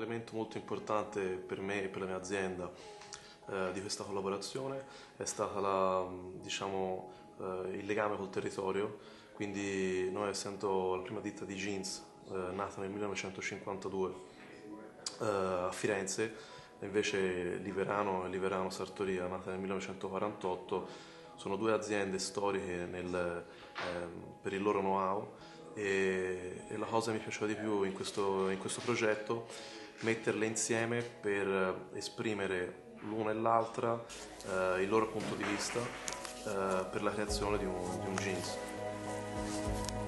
elemento molto importante per me e per la mia azienda di questa collaborazione è stata il legame col territorio, quindi noi essendo la prima ditta di jeans nata nel 1952 a Firenze, invece Liverano Sartoria nata nel 1948, sono due aziende storiche per il loro know-how e la cosa che mi piaceva di più in questo progetto metterle insieme per esprimere l'una e l'altra il loro punto di vista per la creazione di un jeans.